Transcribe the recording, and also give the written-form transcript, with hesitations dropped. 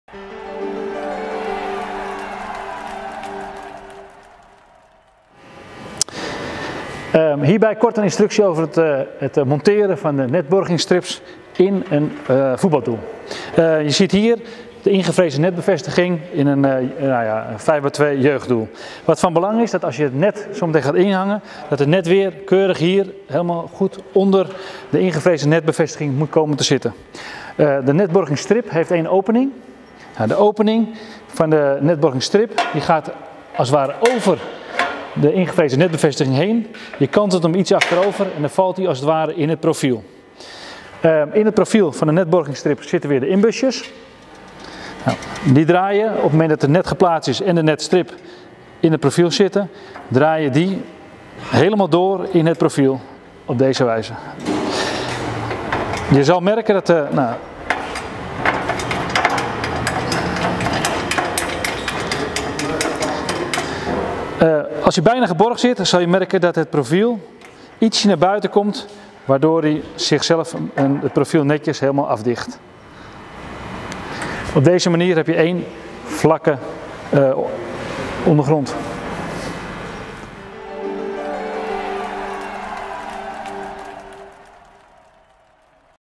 Hierbij kort een instructie over het monteren van de netborgingsstrips in een voetbaldoel. Je ziet hier de ingevrezen netbevestiging in een 5x2 jeugddoel. Wat van belang is dat als je het net zo meteen gaat inhangen, dat het net weer keurig hier helemaal goed onder de ingevrezen netbevestiging moet komen te zitten. De netborgingsstrip heeft één opening. Nou, de opening van de netborgingsstrip die gaat als het ware over de ingevrezen netbevestiging heen. Je kantelt hem iets achterover en dan valt hij als het ware in het profiel. In het profiel van de netborgingsstrip zitten weer de inbusjes. Nou, die draaien op het moment dat het net geplaatst is en de netstrip in het profiel zitten, draai je die helemaal door in het profiel op deze wijze. Je zal merken dat als je bijna geborgd zit, dan zal je merken dat het profiel ietsje naar buiten komt, waardoor hij zichzelf en het profiel netjes helemaal afdicht. Op deze manier heb je één vlakke ondergrond.